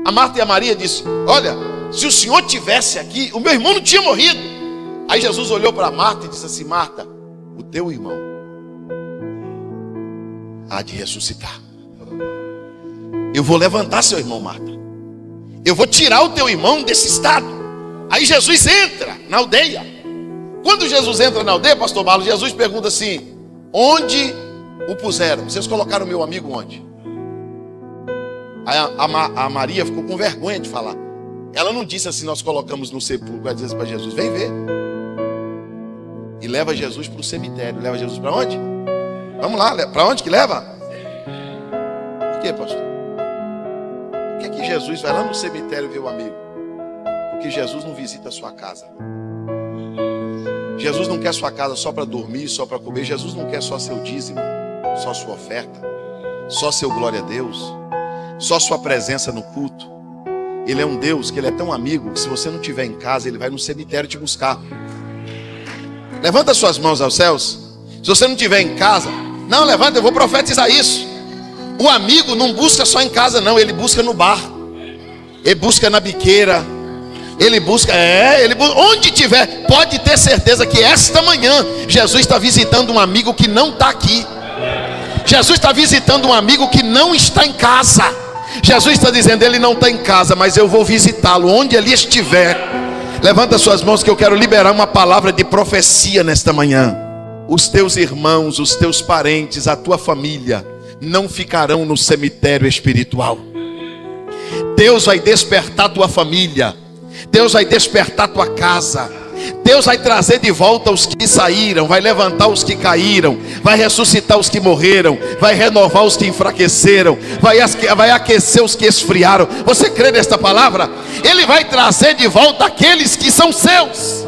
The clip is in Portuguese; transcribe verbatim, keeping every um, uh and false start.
A Marta e a Maria disse: olha, se o Senhor tivesse aqui, o meu irmão não tinha morrido. Aí Jesus olhou para Marta e disse assim: Marta, o teu irmão há de ressuscitar. Eu vou levantar seu irmão, Marta. Eu vou tirar o teu irmão desse estado. Aí Jesus entra na aldeia. Quando Jesus entra na aldeia, pastor Marlos, Jesus pergunta assim: onde o puseram? Vocês colocaram meu amigo onde? Aí a, a, a Maria ficou com vergonha de falar. Ela não disse assim: nós colocamos no sepulcro. Ela disse para Jesus: vem ver. E leva Jesus para o cemitério. Leva Jesus para onde? Vamos lá, para onde que leva? Por quê, pastor? Por que que Jesus vai lá no cemitério ver o amigo? Porque Jesus não visita a sua casa. Jesus não quer sua casa só para dormir, só para comer. Jesus não quer só seu dízimo, só sua oferta, só seu glória a Deus, só sua presença no culto. Ele é um Deus que ele é tão amigo que se você não estiver em casa, ele vai no cemitério te buscar. Levanta suas mãos aos céus. Se você não estiver em casa, não, levanta, eu vou profetizar isso. O amigo não busca só em casa não, ele busca no bar, ele busca na biqueira, ele busca, é, ele busca, onde tiver. Pode ter certeza que esta manhã Jesus está visitando um amigo que não está aqui. Jesus está visitando um amigo que não está em casa. Jesus está dizendo: ele não está em casa, mas eu vou visitá-lo onde ele estiver. Levanta suas mãos que eu quero liberar uma palavra de profecia nesta manhã. Os teus irmãos, os teus parentes, a tua família não ficarão no cemitério espiritual. Deus vai despertar tua família. Deus vai despertar tua casa. Deus vai trazer de volta os que saíram, vai levantar os que caíram, vai ressuscitar os que morreram, vai renovar os que enfraqueceram, vai, vai aquecer os que esfriaram. Você crê nesta palavra? Ele vai trazer de volta aqueles que são seus.